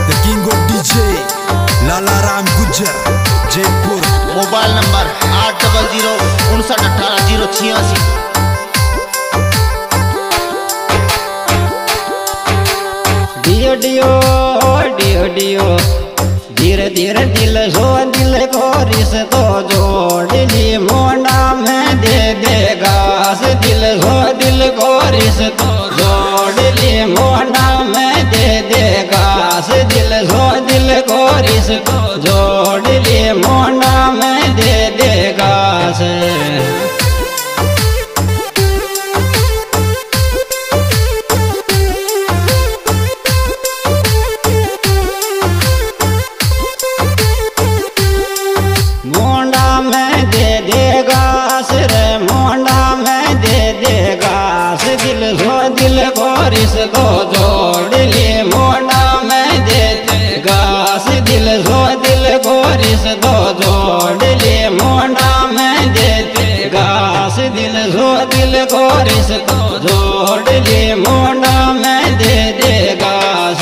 The king of DJ Lala Ram Gujjar Jaipur. Mobile number 8005918086। डियो डियो डियो डियो धीरे धीरे दिल सो दिल को रिश्तो जोड़ ली मोना में दे देगा से दिल सो दिल को रिश्तो जोड़ ली मोना में दे देगा से दिल सो दिल को रिश्तो जोड़ ली मोना में दे देगा से। रिश्तो जोड़ लिए मोना में देते घास दिल सो दिल को रिश्तो जोड़ लिए मोना में देते घास दिल सो दिल को रिश्तो जोड़ लिए मोना में दे दे घास।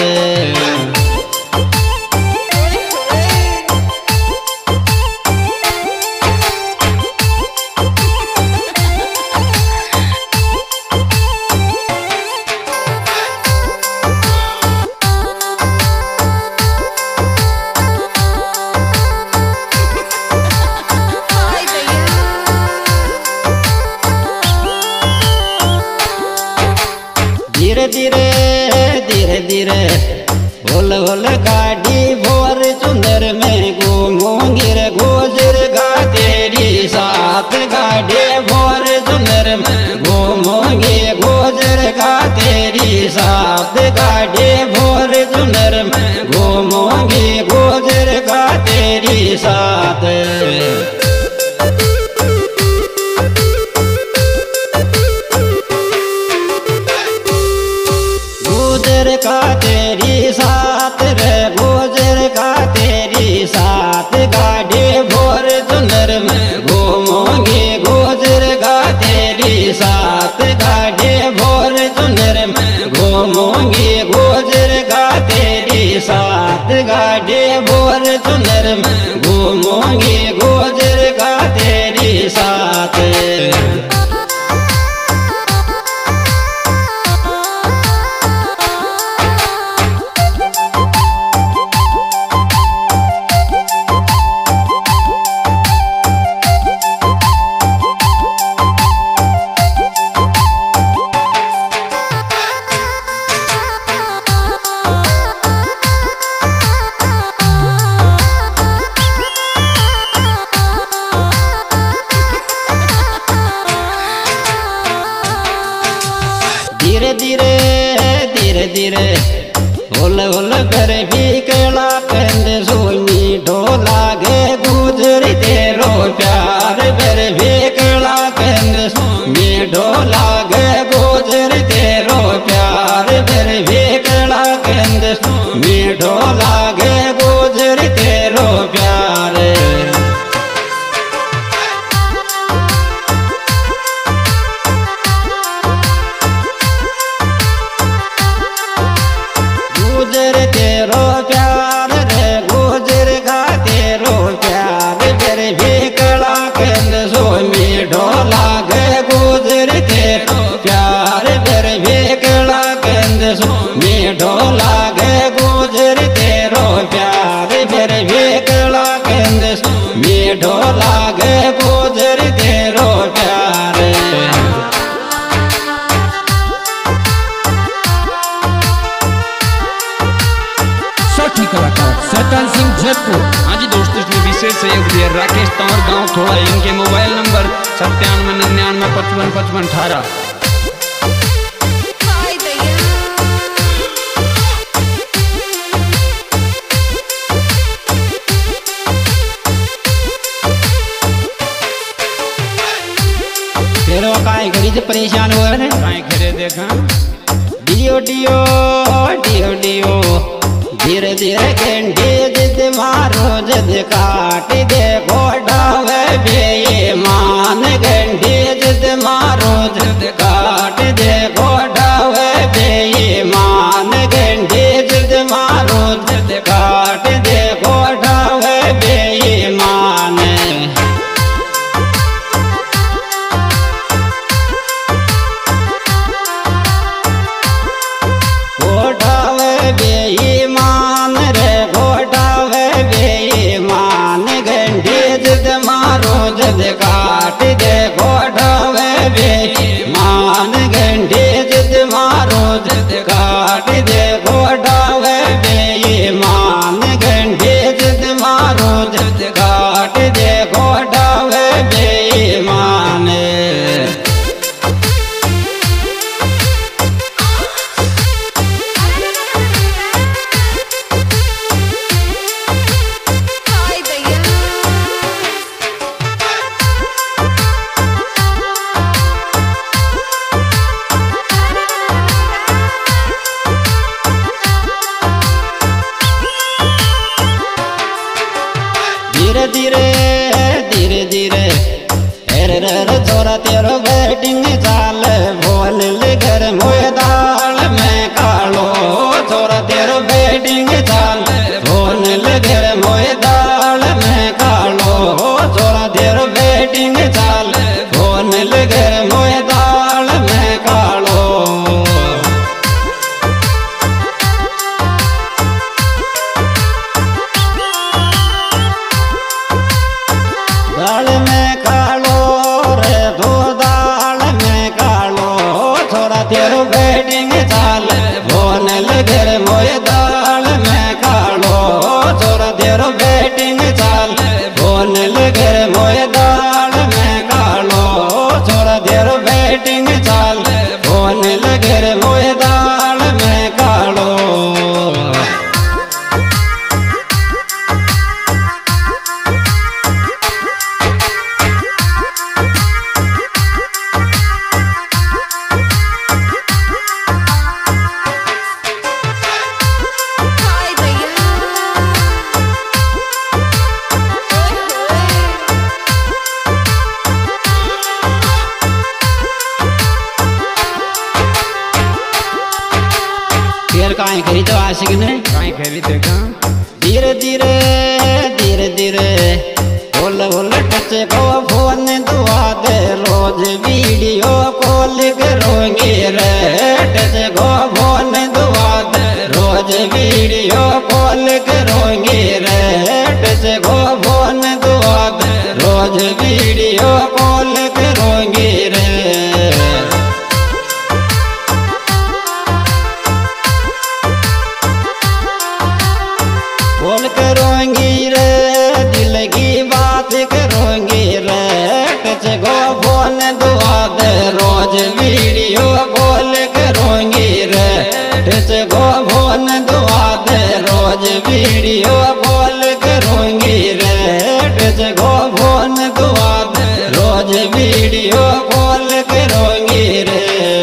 धीरे धीरे धीरे धीरे होल होल गाड़ी भोर चुंदर में घूमूंगी रे गुजर गा तेरी साथ गाड़ी भोर चुंदर में घूमूंगी गुजर गा तेरी साथ गाड़ी भोर चुंदर में घूमूंगी गुजर गा तेरी साथ। गुजर का तेरी साथ रे गुजर का तेरी साथ गाड़ी भोर चुनर में घूमोगी गुजर का तेरी साथ गाड़ी भोर चुनर में घूमोगी गुजर का तेरी साथ गाड़ी भोर चुनर में घूमोगी गुजर का तेरी साथ। धीरे धीरे धीरे धीरे होल होल कर भी केला कंद सोनी ढोला गे गुजरी तेरो प्यार कर भी केला कंद सोनी ढोला गे गुजरी तेरो प्यार कर भी केला कंद सोनी ढोला गे गुजरी तेरो प्यार। गुजर तेरो प्यार रे गुजर का तेरो प्यार फिर भी कला कंद सोनी ढोला गे गुजर तेरो प्यार फिर भी कला कंद सोनी ढोला गे गुजर तेरो प्यार फिर भी कला कंद सोनी ढोला गे गुजर तेरो प्यार। कलाकार सैतान सिंह जयपुर। हाँ जी दोस्तों, इसमें विशेष सहयोग दिया राकेश तंवर गांव थोड़ा। इनके मोबाइल नंबर 9799555518। तेरो काहे घड़ी से परेशान हो रहे काहे घरे देखा डियो डियो डियो डियो धीरे धीरे घंटे जिद मारो जद काट दे घोड़ावे बेईमान घंटे जिद मारो जद काट दे घोड़ावे बेईमान घंटे जिद मारो जद धीरे धीरे धीरे अरे रे छोरा तेरो वेटिंग चाल बोल ले घर मोए दाल में कालो छोरा तेरो वेटिंग चाल बोल ले घर मोए दाल में कालो छोरा तेरो वेटिंग चाल बोल ले घर मोए दाल में कालो दाल में कालो रे दो दाल में कालो छोरा तेरो वेटिंग चाल बोन लगे मोए दाल में कालो छोरा तेरो वेटिंग चाल बोन लगे मोए दाल में कालो छोरा तेरो वेटिंग चाल बोन लगे मोए दाल में कालो काई खरीदो आशिक ने काई खेली देखा धीरे धीरे धीरे धीरे बोल बोल टच को फोन दुआ दे रोज वीडियो कॉल करोगे रे टच को फोन दुआ दे रोज वीडियो कॉल करोगे रे टच को फोन दुआ दे रोज वीडियो कॉल करोगे रे कॉल करोगी रे दिल की बात करोगी रे टच को फोन दुआ दे रोज वीडियो कॉल करोगी रे टच को फोन दुआ दे रोज वीडियो कॉल करोगी रे टच को फोन दुआ दे रोज वीडियो कॉल करोगी रे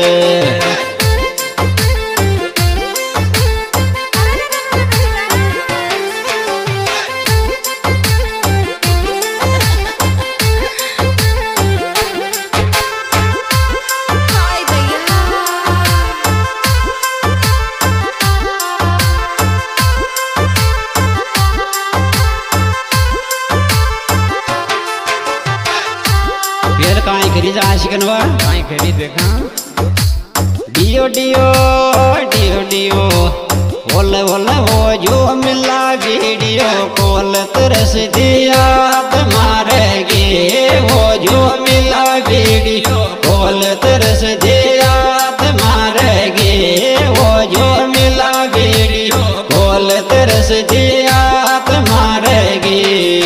काई करी जा आशिकनवा काई खेली देखा डियो डियो डियो डियो बोले बोले वो जो मिला वीडियो कॉल तरस दिया तुम्हारेगी वो जो मिला वीडियो कॉल तरस दिया तुम्हारेगी वो जो मिला वीडियो कॉल तरस दिया तुम्हारेगी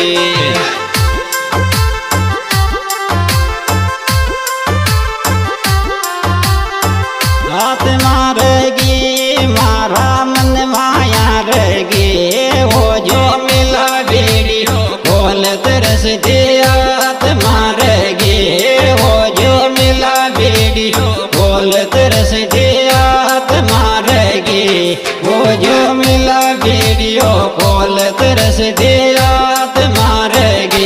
हाथ मारेगी मारा मन माया रहेगी वो जो मिला वीडियो कॉल तरस दिया मारेगी वो जो मिला वीडियो कॉल तरस दिया मारेगी वो जो मिला वीडियो कॉल तरस दिया मारेगी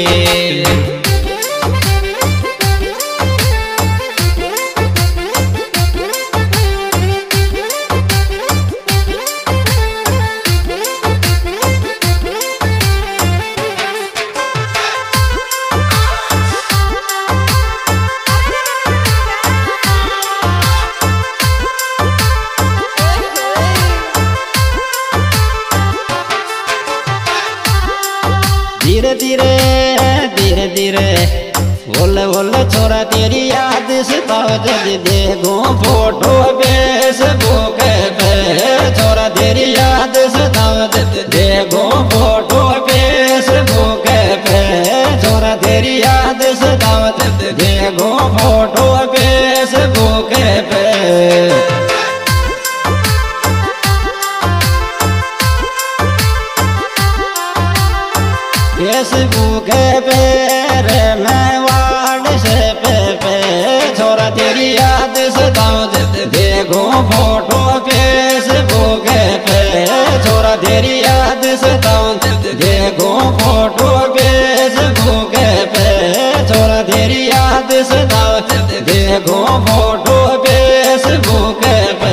धीरे धीरे धीरे धीरे बोले बोले छोरा तेरी याद सताओ जब देखो फोटो फेसबुक पे छोरा तेरी याद सताओ जब देखो फोटो फेसबुक पे छोरा तेरी याद सताओ जब देखो फोटो फेसबुक पे फेसबुक पे रे मैं व्हाट्सएप पे छोरा तेरी याद सताओ देखो फोटो फेसबुक पे छोरा तेरी याद सताओ देखो फोटो पे दावत देखो फोटो फेसबुक पे।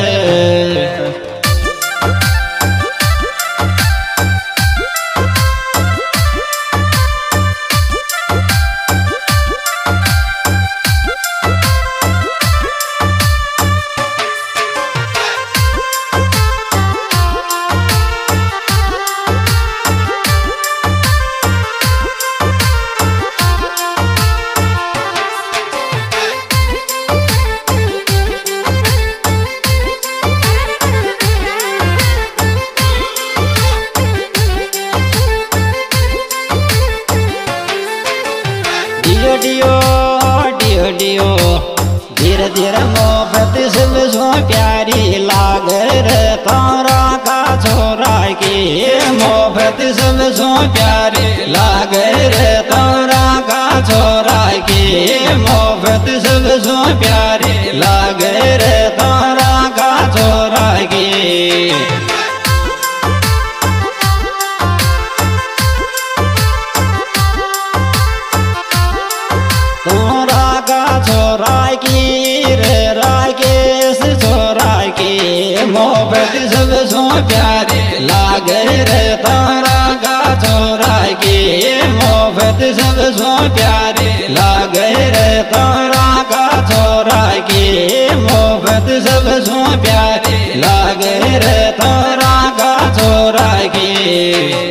डियो डियो डियो धीरे धीरे मोहब्बत सबसे प्यारी लागे रे तारा का छोरा की मोहब्बत सबसे प्यारी लागे रे तारा का छोरा की मोहब्बत सबसे प्यारी लागे रे तारा का छोरा की। तोरा का छोरा की रे राकेश छोरा की मोहब्बत सबसे प्यारी लागे रे तारा का छोरा की मोहब्बत सबसे प्यारी लागे रे तारा का छोरा की मोहब्बत सबसे प्यारी लागे रे तारा का छोरा की।